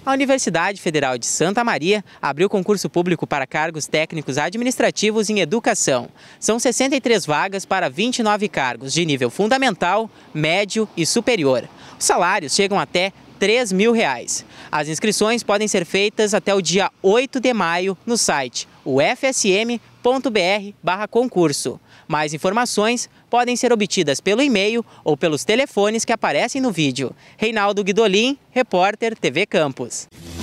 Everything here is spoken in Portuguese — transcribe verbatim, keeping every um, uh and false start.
A Universidade Federal de Santa Maria abriu concurso público para cargos técnicos administrativos em educação. São sessenta e três vagas para vinte e nove cargos de nível fundamental, médio e superior. Os salários chegam até três mil reais. As inscrições podem ser feitas até o dia oito de maio no site u f s m ponto b r barra concurso. Mais informações podem ser obtidas pelo e-mail ou pelos telefones que aparecem no vídeo. Reinaldo Guidolin, repórter T V Campus.